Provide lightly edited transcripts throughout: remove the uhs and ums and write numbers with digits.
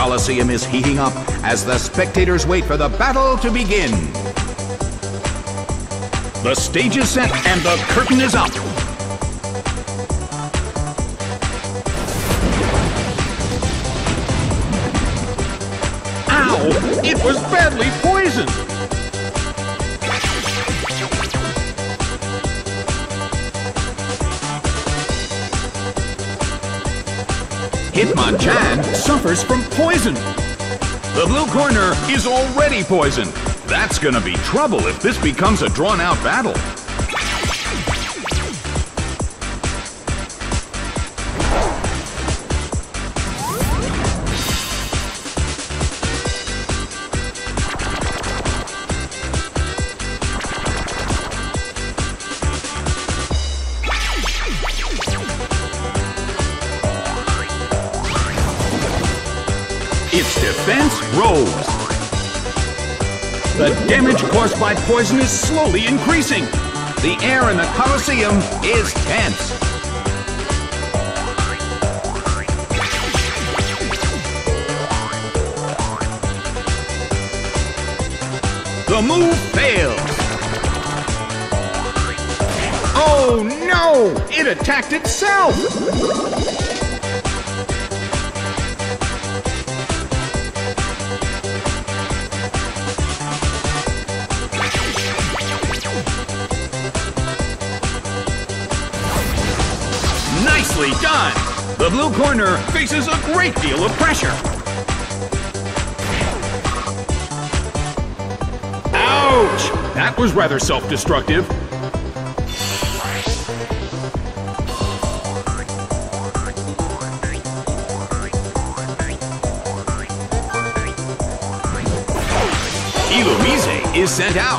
Colosseum is heating up as the spectators wait for the battle to begin. The stage is set and the curtain is up. Ow! It was badly poisoned! Hitmonchan suffers from poison. The blue corner is already poisoned. That's gonna be trouble if this becomes a drawn-out battle. Its defense rose. The damage caused by poison is slowly increasing. The air in the Colosseum is tense. The move fails. Oh no! It attacked itself! Nicely done! The blue corner faces a great deal of pressure. Ouch! That was rather self-destructive. Illumise is sent out.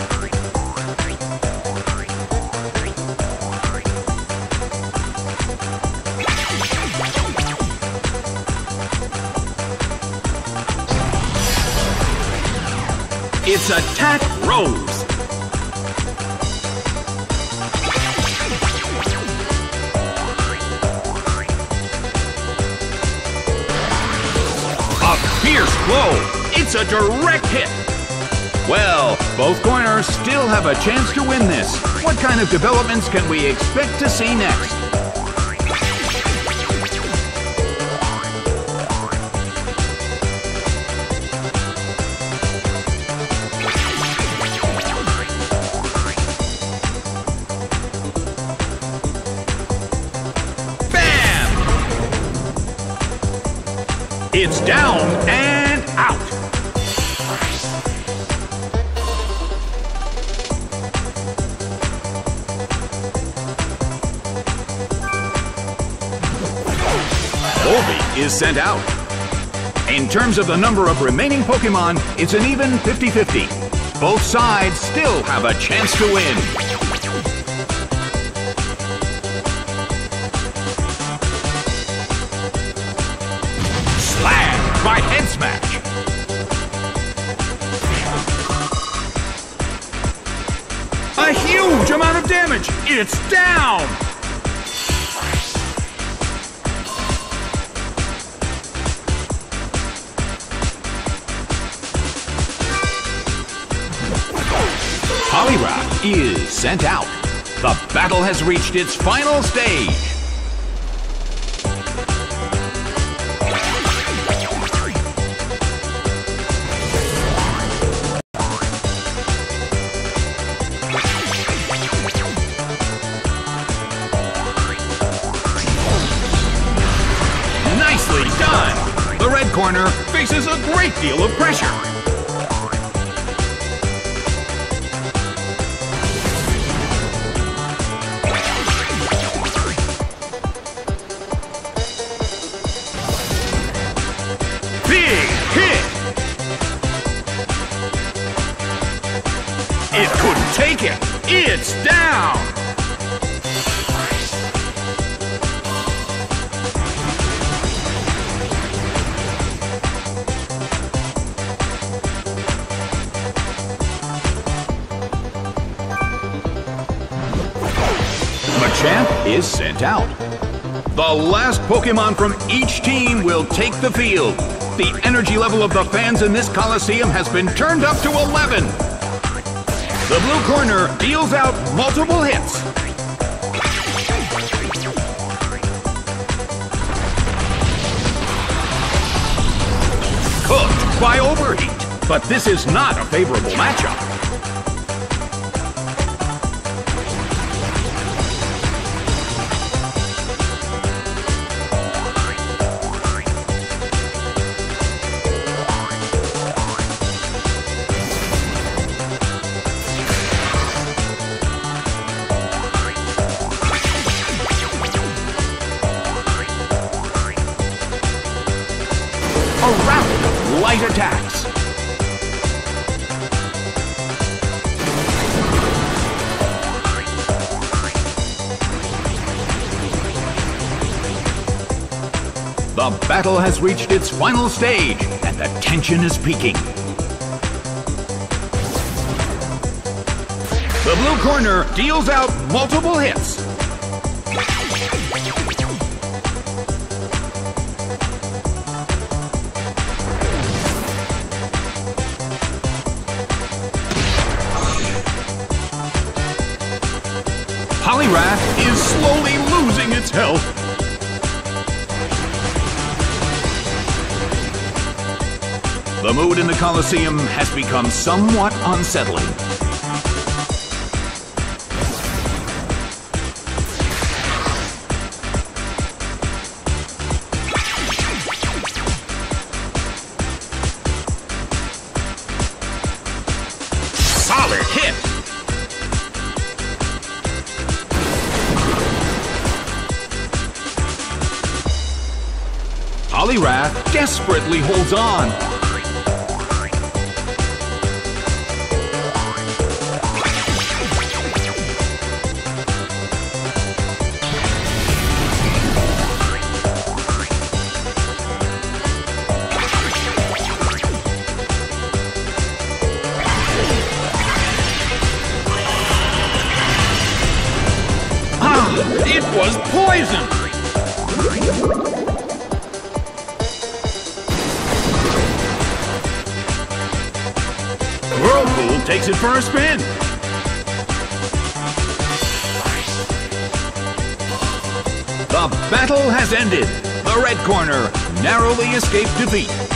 Its attack rose. A fierce blow. It's a direct hit. Well, both corners still have a chance to win this. What kind of developments can we expect to see next? It's down and out. Volbeat is sent out. In terms of the number of remaining Pokemon, it's an even 50-50. Both sides still have a chance to win. By head smash. A huge amount of damage. It's down. Poliwrath is sent out. The battle has reached its final stage. The red corner faces a great deal of pressure. Big hit! It couldn't take it. It's down. Machamp is sent out. The last Pokemon from each team will take the field. The energy level of the fans in this Coliseum has been turned up to 11. The blue corner deals out multiple hits. Cooked by overheat. But this is not a favorable matchup. A round of light attacks. The battle has reached its final stage, and the tension is peaking. The blue corner deals out multiple hits. Poliwrath is slowly losing its health. The mood in the Coliseum has become somewhat unsettling. Solid hit! Poliwrath desperately holds on. It was poison! Whirlpool takes it for a spin. The battle has ended. The red corner narrowly escaped defeat.